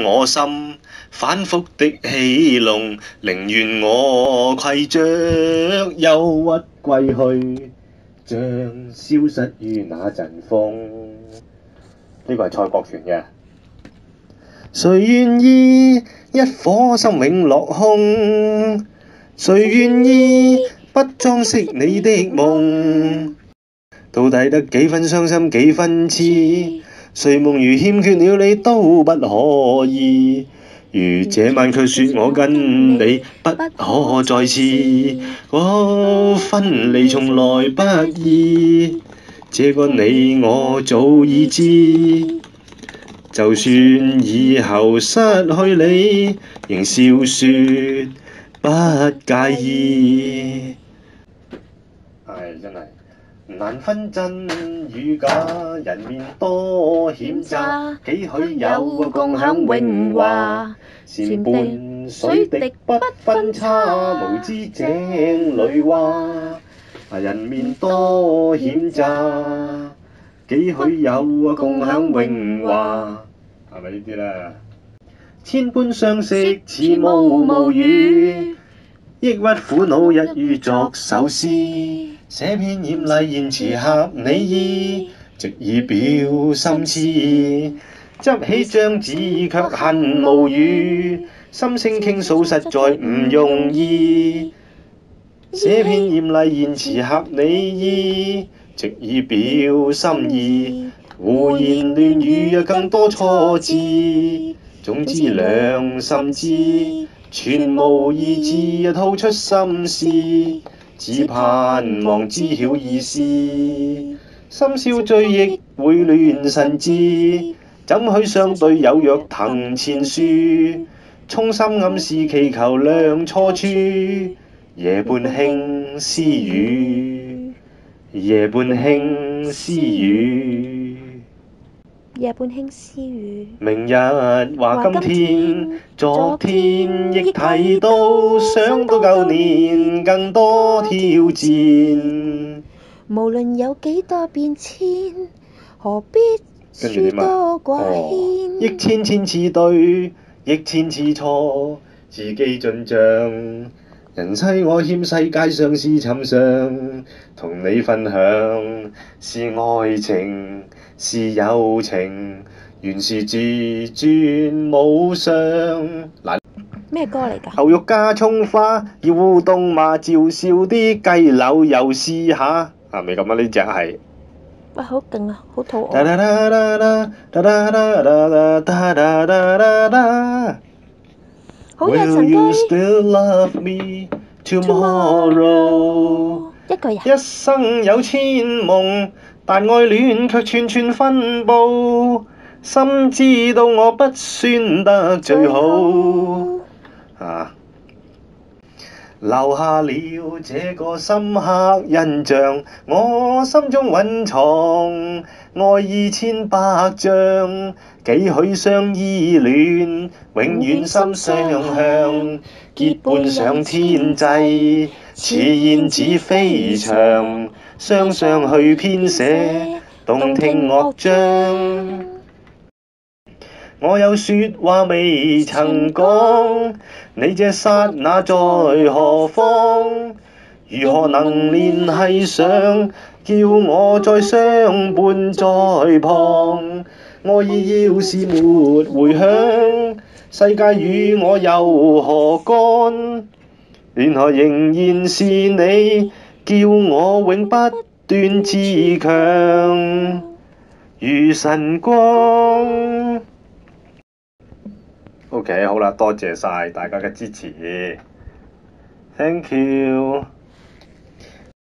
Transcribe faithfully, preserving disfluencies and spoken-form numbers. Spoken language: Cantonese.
我心，反覆的戲弄，寧願我攜着憂鬱歸去，像消失於那陣風。呢個係蔡國權嘅。誰願意一顆心永落空？誰願意不裝飾你的夢？到底得幾分傷心幾分痴？睡夢如欠缺了你都不可以，如這晚卻說我跟你不可再次，我分離從來不易，這個你我早已知。就算以後失去你，仍笑說不介意。唉，真係難分真與假，人面多險詐，幾許有個共享榮華，檐畔水滴不分差，無知井裏蛙。人面多險詐，幾許有個共享榮華。係咪呢啲咧？千般相識似無無語，抑鬱苦惱一於作首詩，寫篇豔麗言辭合你意，直以表心痴。執起張紙卻恨無語，心聲傾訴實在唔容易，寫篇豔麗言辭合你意，直以表心意。胡言亂語啊，更多錯字。總之兩心知，全無意志啊，吐出心事，只盼望知曉意思。深宵追憶會亂神志，怎許相對有若藤前樹？衷心暗示祈求亮錯處，夜半輕私語，夜半輕私語。 夜半輕私語。 明日話今天，昨天亦提到，想到舊年更多挑戰。 無論有幾多變遷，何必諸多掛牽？ 憶千千次對，憶千次錯，自己盡像人妻我欠世界上是尋常，同你分享是愛情是友情，原是自尊無常。嗱， 咩歌嚟㗎？ 牛肉加葱花，要互動嘛？照笑啲雞柳又試下，係咪咁啊？呢隻係。 哇！好勁啊，好肚餓。好嘅，陳居。一個人。 一生有千夢，但愛戀卻寸寸分佈。心知道我不算得最好，啊，留下了這個深刻印象，我心中蘊藏愛意千百丈，幾許相依戀，永遠心相向，結伴上天際，似燕子飛翔，雙雙去編寫動聽樂章。我有説話未曾講，你這剎那在何方？如何能聯繫上，叫我再相伴在旁？愛意要是沒回響，世界與我又何干？緣何仍然是你，叫我永不斷自強，如晨光。OK， 好啦，多謝晒大家嘅支持 ，Thank you。